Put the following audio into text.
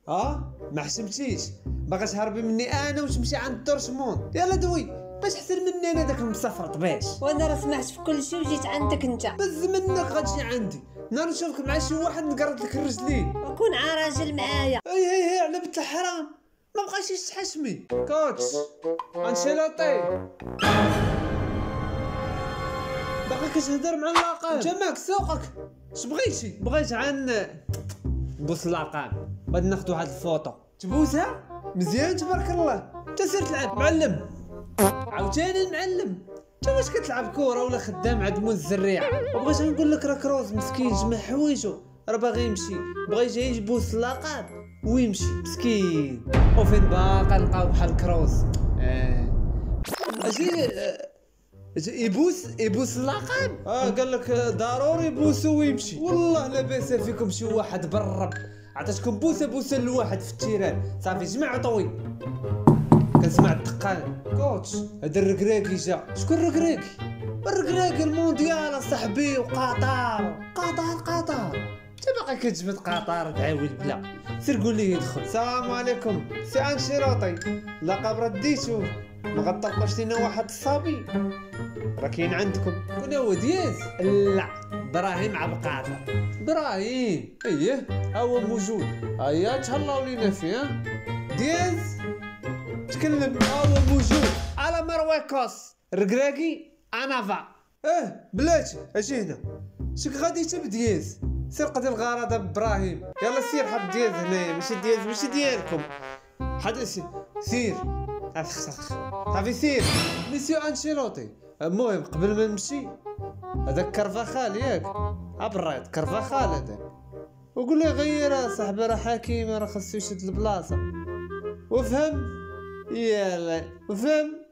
ما حشمتيش، باغا تهربي مني انا وتمشي عند دورتموند. يلا دوي باش احسن مني انا داك المسافرط باش. وانا راه سمعت في كل شيء وجيت عندك انت. بز منك غتجي عندي، نهار نشوفك مع شي واحد نقرط لك الرجلين. وكون راجل معايا. هي على بنت الحرام، ما بقيتيش تحشمي. كوتش انشيلوطي باقي كتهضر مع اللقب. جماك سوقك اش بغيتي؟ بغيت عن نبوس اللقب، غادي ناخذ واحد الفوطو. تبوسها مزيان تبارك الله. انت سير تلعب معلم. عاوتاني المعلم، انت واش كتلعب كره ولا خدام عند مول الزريعه؟ وبغيت نقول لك راه كروز مسكين جمع حوايجو راه باغي يمشي، بغا يجي يبوس اللقب ويمشي مسكين. وفين باقا نلقاو بحال كروز؟ اجي يبوس اللقب. قال لك ضروري يبوسو ويمشي. والله لا باس فيكم شي واحد بالرب، عطيتكم بوسه لواحد في التيران صافي جمع طوي. كنسمع الدقان. كوتش هذا الركراكي جا. شكون الركراكي؟ الركراكي المونديال اصاحبي، وقطر. انت باقي كتجبد قطر تعاود بلا. سير قول لي يدخل. السلام عليكم سي انشيلوطي، لقب رديتو، ما غطلقوش لينا واحد الصبي راه كاين عندكم. كون هو دياز؟ لا ابراهيم عبقاطه. ابراهيم ها هو موجود. هيا تهلاو لينا فيه. دياز تكلم، هو موجود على مرويكوس. ركراكي انافا. بلاتي اجي هنا. شك غادي تب دياز؟ سير قضي الغرض بابراهيم. يلا سير حط دياز هنايا، ماشي ديالكم. حد سير صافي سير. ميسيو انشيلوطي، المهم قبل ما نمشي، هذاك كرفخال ياك ابريض كرفخال هذاك، وقول لي غير صاحبي راه حكيم راه خاصو يشد البلاصه. وفهم يلا وفهم.